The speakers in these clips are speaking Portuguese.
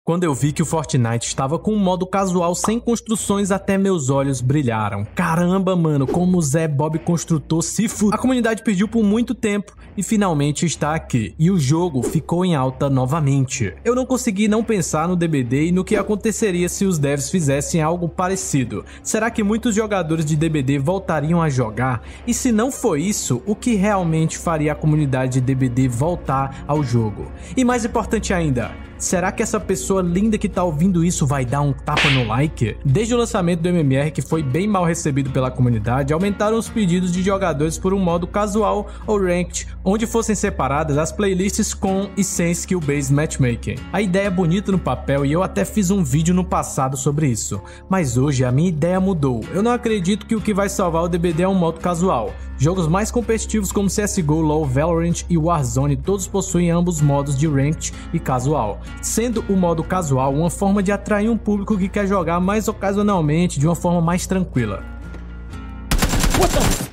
Quando eu vi que o Fortnite estava com um modo casual sem construções, até meus olhos brilharam. Caramba, mano, como o Zé Bob Construtor se fudeu. A comunidade pediu por muito tempo e finalmente está aqui. E o jogo ficou em alta novamente. Eu não consegui não pensar no DBD e no que aconteceria se os devs fizessem algo parecido. Será que muitos jogadores de DBD voltariam a jogar? E se não for isso, o que realmente faria a comunidade de DBD voltar ao jogo? E mais importante ainda, será que essa pessoa linda que tá ouvindo isso vai dar um tapa no like? Desde o lançamento do MMR, que foi bem mal recebido pela comunidade, aumentaram os pedidos de jogadores por um modo casual ou ranked, onde fossem separadas as playlists com e sem skill-based matchmaking. A ideia é bonita no papel e eu até fiz um vídeo no passado sobre isso, mas hoje a minha ideia mudou. Eu não acredito que o que vai salvar o DBD é um modo casual. Jogos mais competitivos como CSGO, LoL, Valorant e Warzone todos possuem ambos modos de ranked e casual, sendo o modo casual uma forma de atrair um público que quer jogar mais ocasionalmente de uma forma mais tranquila. What the?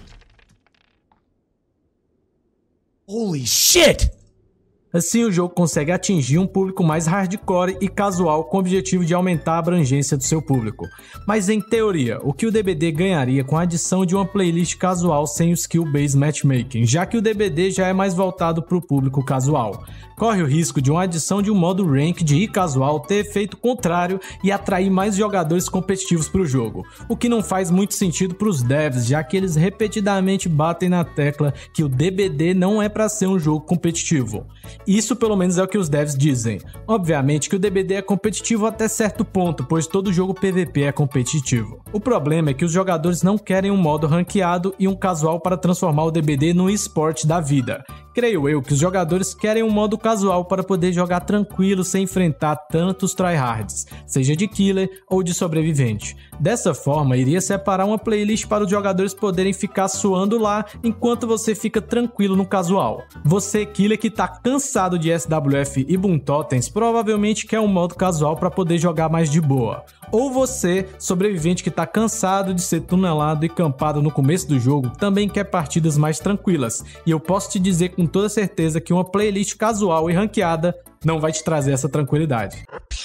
Holy shit! Assim, o jogo consegue atingir um público mais hardcore e casual com o objetivo de aumentar a abrangência do seu público. Mas em teoria, o que o DBD ganharia com a adição de uma playlist casual sem o skill-based matchmaking, já que o DBD já é mais voltado para o público casual? Corre o risco de uma adição de um modo ranked e casual ter efeito contrário e atrair mais jogadores competitivos para o jogo, o que não faz muito sentido para os devs, já que eles repetidamente batem na tecla que o DBD não é para ser um jogo competitivo. Isso pelo menos é o que os devs dizem. Obviamente que o DBD é competitivo até certo ponto, pois todo jogo PVP é competitivo. O problema é que os jogadores não querem um modo ranqueado e um casual para transformar o DBD no esporte da vida. Creio eu que os jogadores querem um modo casual para poder jogar tranquilo sem enfrentar tantos tryhards, seja de killer ou de sobrevivente. Dessa forma, iria separar uma playlist para os jogadores poderem ficar suando lá enquanto você fica tranquilo no casual. Você, killer que tá cansado de SWF e Boom Totens, provavelmente quer um modo casual para poder jogar mais de boa. Ou você, sobrevivente que tá cansado de ser tunelado e campado no começo do jogo, também quer partidas mais tranquilas. E eu posso te dizer com toda certeza que uma playlist casual e ranqueada não vai te trazer essa tranquilidade.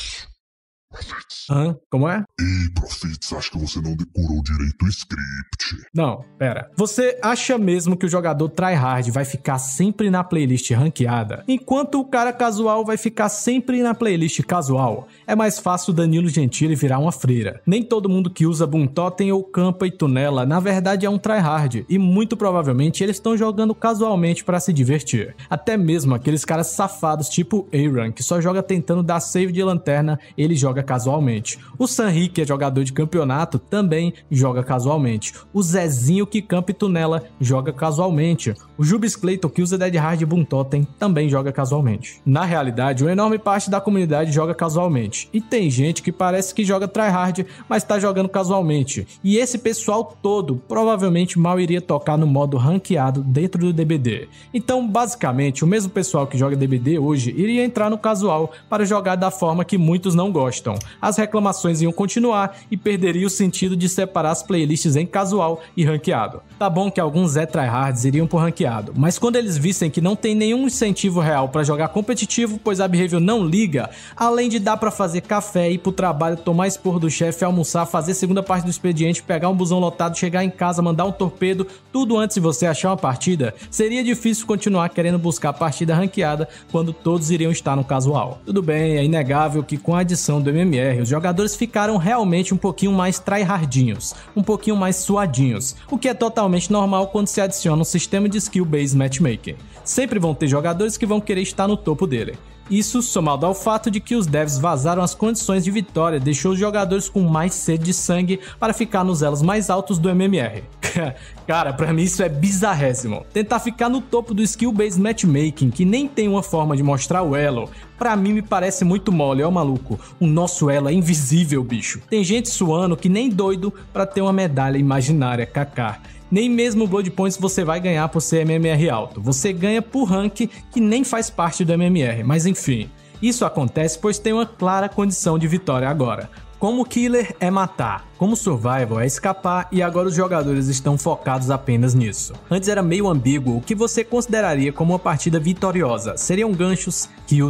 Hã? Como é? Ei, Profits, acho que você não decorou direito o script. Não, pera. Você acha mesmo que o jogador tryhard vai ficar sempre na playlist ranqueada, enquanto o cara casual vai ficar sempre na playlist casual? É mais fácil o Danilo Gentili virar uma freira. Nem todo mundo que usa Boom Totem ou campa e tunela, na verdade é um tryhard, e muito provavelmente eles estão jogando casualmente para se divertir. Até mesmo aqueles caras safados tipo Aaron, que só joga tentando dar save de lanterna, ele joga casualmente. O Sanri, que é jogador de campeonato, também joga casualmente. O Zezinho, que campa e tunela, joga casualmente. O Jubis Clayton, que usa Dead Hard e Boom Totem, também joga casualmente. Na realidade, uma enorme parte da comunidade joga casualmente. E tem gente que parece que joga tryhard, mas tá jogando casualmente. E esse pessoal todo provavelmente mal iria tocar no modo ranqueado dentro do DBD. Então, basicamente, o mesmo pessoal que joga DBD hoje iria entrar no casual para jogar da forma que muitos não gostam. As reclamações iam continuar e perderia o sentido de separar as playlists em casual e ranqueado. Tá bom que alguns tryhards iriam por ranqueado, mas quando eles vissem que não tem nenhum incentivo real para jogar competitivo, pois a Behavior não liga, além de dar para fazer café, ir pro trabalho, tomar esporro do chefe, almoçar, fazer segunda parte do expediente, pegar um busão lotado, chegar em casa, mandar um torpedo, tudo antes de você achar uma partida, seria difícil continuar querendo buscar partida ranqueada quando todos iriam estar no casual. Tudo bem, é inegável que com a adição do MMR, os jogadores ficaram realmente um pouquinho mais tryhardinhos, um pouquinho mais suadinhos, o que é totalmente normal quando se adiciona um sistema de skill-based matchmaking. Sempre vão ter jogadores que vão querer estar no topo dele. Isso, somado ao fato de que os devs vazaram as condições de vitória, deixou os jogadores com mais sede de sangue para ficar nos elos mais altos do MMR. Cara, pra mim isso é bizarrésimo. Tentar ficar no topo do skill-based matchmaking, que nem tem uma forma de mostrar o elo, pra mim me parece muito mole, ó maluco. O nosso elo é invisível, bicho. Tem gente suando que nem doido pra ter uma medalha imaginária, kkk. Nem mesmo o Blood Points você vai ganhar por ser MMR alto. Você ganha por rank que nem faz parte do MMR, mas enfim. Isso acontece pois tem uma clara condição de vitória agora. Como killer é matar, como survival é escapar e agora os jogadores estão focados apenas nisso. Antes era meio ambíguo o que você consideraria como uma partida vitoriosa. Seriam ganchos, kills,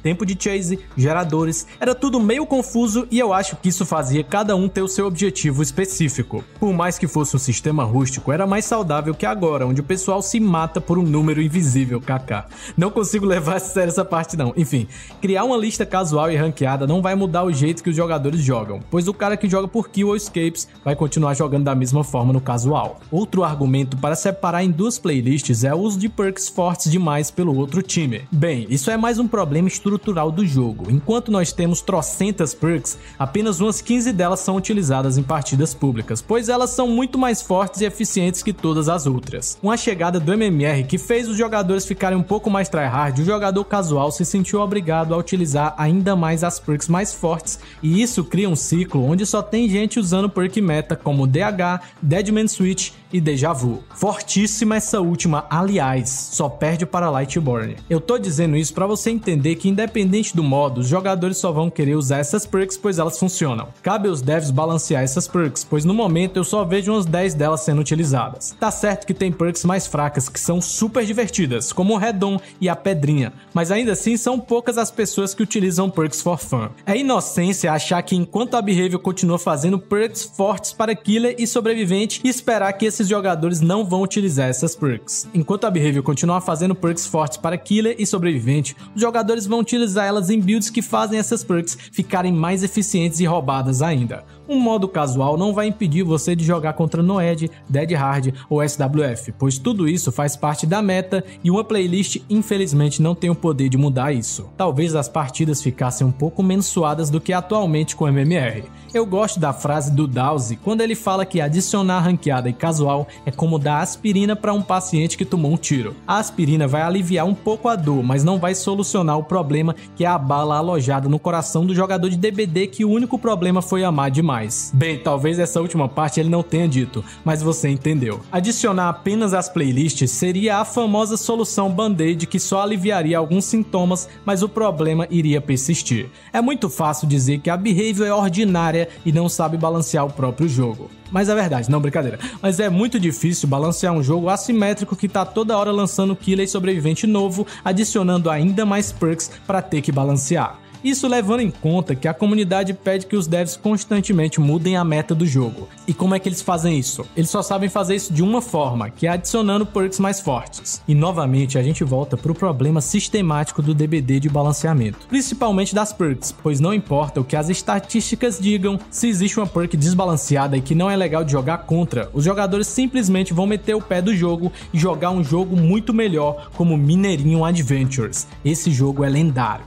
tempo de chase, geradores, era tudo meio confuso e eu acho que isso fazia cada um ter o seu objetivo específico. Por mais que fosse um sistema rústico, era mais saudável que agora, onde o pessoal se mata por um número invisível, kkk. Não consigo levar a sério essa parte não. Enfim, criar uma lista casual e ranqueada não vai mudar o jeito que os jogadores jogam, pois o cara que joga por kill ou escapes vai continuar jogando da mesma forma no casual. Outro argumento para separar em duas playlists é o uso de perks fortes demais pelo outro time. Bem, isso é mais um problema estrutural do jogo. Enquanto nós temos trocentas perks, apenas umas 15 delas são utilizadas em partidas públicas, pois elas são muito mais fortes e eficientes que todas as outras. Uma chegada do MMR que fez os jogadores ficarem um pouco mais tryhard, o jogador casual se sentiu obrigado a utilizar ainda mais as perks mais fortes, e isso cria um ciclo onde só tem gente usando perk meta como DH, Deadman Switch e Deja Vu. Fortíssima essa última, aliás, só perde para Lightborn. Eu tô dizendo isso pra você entender que independente do modo, os jogadores só vão querer usar essas perks pois elas funcionam. Cabe aos devs balancear essas perks, pois no momento eu só vejo umas 10 delas sendo utilizadas. Tá certo que tem perks mais fracas que são super divertidas, como o Redon e a Pedrinha, mas ainda assim são poucas as pessoas que utilizam perks for fun. É inocência achar que enquanto a Behavior continua fazendo perks fortes para Killer e Sobrevivente e esperar que esses jogadores não vão utilizar essas perks. Enquanto a Behavior continuar fazendo perks fortes para Killer e Sobrevivente, os jogadores vão utilizar elas em builds que fazem essas perks ficarem mais eficientes e roubadas ainda. Um modo casual não vai impedir você de jogar contra Noed, Dead Hard ou SWF, pois tudo isso faz parte da meta e uma playlist infelizmente não tem o poder de mudar isso. Talvez as partidas ficassem um pouco menos suadas do que atualmente com MMR. Eu gosto da frase do Dowsy quando ele fala que adicionar ranqueada e casual é como dar aspirina para um paciente que tomou um tiro. A aspirina vai aliviar um pouco a dor, mas não vai solucionar o problema que é a bala alojada no coração do jogador de DBD, que o único problema foi amar demais. Bem, talvez essa última parte ele não tenha dito, mas você entendeu. Adicionar apenas as playlists seria a famosa solução band-aid que só aliviaria alguns sintomas, mas o problema iria persistir. É muito fácil dizer que a Behavior é ordinária e não sabe balancear o próprio jogo. Mas é verdade, não, brincadeira. Mas é muito difícil balancear um jogo assimétrico que tá toda hora lançando Killer e Sobrevivente novo, adicionando ainda mais perks para ter que balancear. Isso levando em conta que a comunidade pede que os devs constantemente mudem a meta do jogo. E como é que eles fazem isso? Eles só sabem fazer isso de uma forma, que é adicionando perks mais fortes. E novamente a gente volta pro problema sistemático do DBD de balanceamento, principalmente das perks, pois não importa o que as estatísticas digam, se existe uma perk desbalanceada e que não é legal de jogar contra, os jogadores simplesmente vão meter o pé do jogo e jogar um jogo muito melhor como Mineirinho Adventures. Esse jogo é lendário.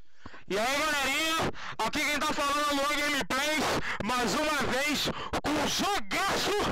E aí galerinha, aqui quem tá falando é o Luan Gameplays, mais uma vez com o jogaço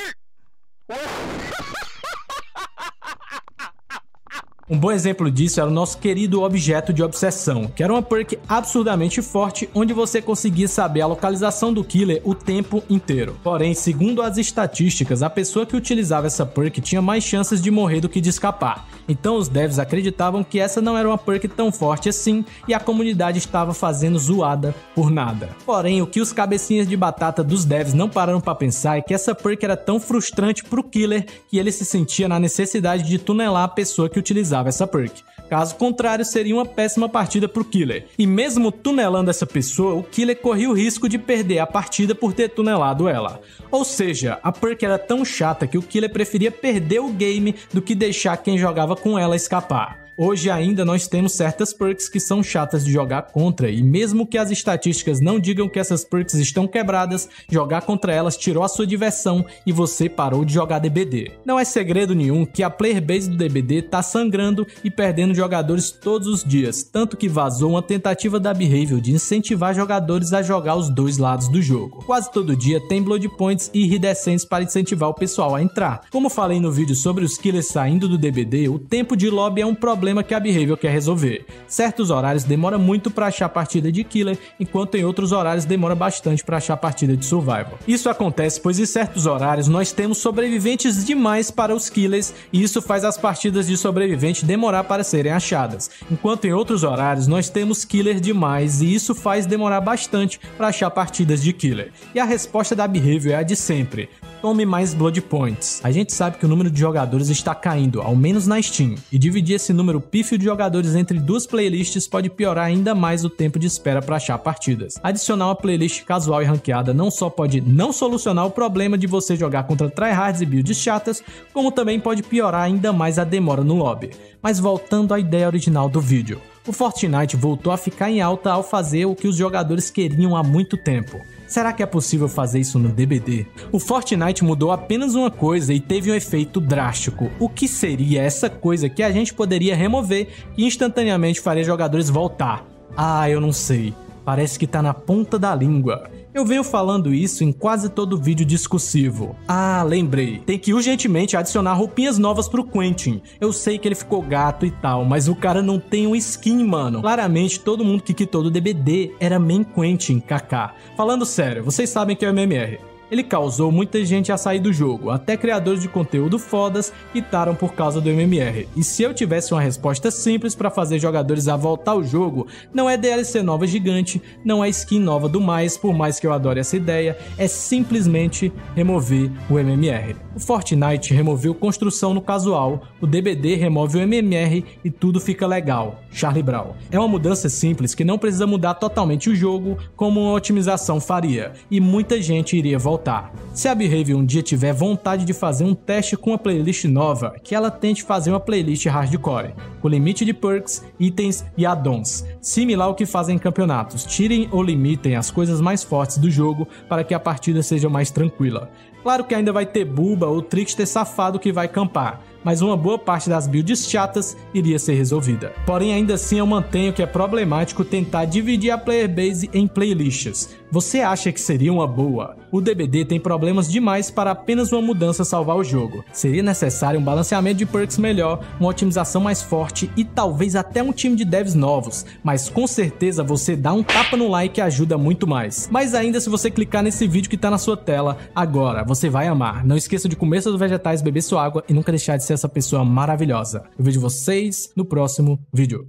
Um bom exemplo disso era o nosso querido Objeto de Obsessão, que era uma perk absurdamente forte, onde você conseguia saber a localização do killer o tempo inteiro. Porém, segundo as estatísticas, a pessoa que utilizava essa perk tinha mais chances de morrer do que de escapar. Então os devs acreditavam que essa não era uma perk tão forte assim, e a comunidade estava fazendo zoada por nada. Porém, o que os cabecinhas de batata dos devs não pararam para pensar é que essa perk era tão frustrante pro killer que ele se sentia na necessidade de tunelar a pessoa que utilizava essa perk. Caso contrário, seria uma péssima partida pro killer. E mesmo tunelando essa pessoa, o killer corria o risco de perder a partida por ter tunelado ela. Ou seja, a perk era tão chata que o killer preferia perder o game do que deixar quem jogava com ela escapar. Hoje ainda nós temos certas perks que são chatas de jogar contra, e mesmo que as estatísticas não digam que essas perks estão quebradas, jogar contra elas tirou a sua diversão e você parou de jogar DBD. Não é segredo nenhum que a player base do DBD tá sangrando e perdendo jogadores todos os dias, tanto que vazou uma tentativa da Behavior de incentivar jogadores a jogar os dois lados do jogo. Quase todo dia tem Blood Points e iridescentes para incentivar o pessoal a entrar. Como falei no vídeo sobre os killers saindo do DBD, o tempo de lobby é um problema que a Behavior quer resolver. Certos horários demora muito para achar partida de killer, enquanto em outros horários demora bastante para achar partida de survival. Isso acontece pois em certos horários nós temos sobreviventes demais para os killers, e isso faz as partidas de sobrevivente demorar para serem achadas, enquanto em outros horários nós temos killer demais e isso faz demorar bastante para achar partidas de killer. E a resposta da Behavior é a de sempre: tome mais Blood Points. A gente sabe que o número de jogadores está caindo, ao menos na Steam, e dividir esse número pífio de jogadores entre duas playlists pode piorar ainda mais o tempo de espera para achar partidas. Adicionar uma playlist casual e ranqueada não só pode não solucionar o problema de você jogar contra tryhards e builds chatas, como também pode piorar ainda mais a demora no lobby. Mas voltando à ideia original do vídeo, o Fortnite voltou a ficar em alta ao fazer o que os jogadores queriam há muito tempo. Será que é possível fazer isso no DBD? O Fortnite mudou apenas uma coisa e teve um efeito drástico. O que seria essa coisa que a gente poderia remover e instantaneamente faria jogadores voltar? Ah, eu não sei. Parece que tá na ponta da língua. Eu venho falando isso em quase todo vídeo discursivo. Ah, lembrei. Tem que urgentemente adicionar roupinhas novas pro Quentin. Eu sei que ele ficou gato e tal, mas o cara não tem um skin, mano. Claramente, todo mundo que quitou do DBD era main Quentin, kk. Falando sério, vocês sabem que é o MMR. Ele causou muita gente a sair do jogo, até criadores de conteúdo fodas quitaram por causa do MMR. E se eu tivesse uma resposta simples para fazer jogadores a voltar ao jogo, não é DLC nova gigante, não é skin nova do mais, por mais que eu adore essa ideia, é simplesmente remover o MMR. O Fortnite removeu construção no casual, o DBD remove o MMR e tudo fica legal. Charlie Brown. É uma mudança simples que não precisa mudar totalmente o jogo, como uma otimização faria, e muita gente iria voltar. Se a Behave um dia tiver vontade de fazer um teste com uma playlist nova, que ela tente fazer uma playlist hardcore, com limite de perks, itens e add-ons, similar ao que fazem em campeonatos. Tirem ou limitem as coisas mais fortes do jogo para que a partida seja mais tranquila. Claro que ainda vai ter buba ou trickster safado que vai campar, mas uma boa parte das builds chatas iria ser resolvida. Porém, ainda assim eu mantenho que é problemático tentar dividir a player base em playlists. Você acha que seria uma boa? O DBD tem problemas demais para apenas uma mudança salvar o jogo. Seria necessário um balanceamento de perks melhor, uma otimização mais forte e talvez até um time de devs novos, mas com certeza você dá um tapa no like ajuda muito mais. Mas ainda se você clicar nesse vídeo que tá na sua tela agora, você vai amar. Não esqueça de comer seus vegetais, beber sua água e nunca deixar de ser essa pessoa maravilhosa. Eu vejo vocês no próximo vídeo.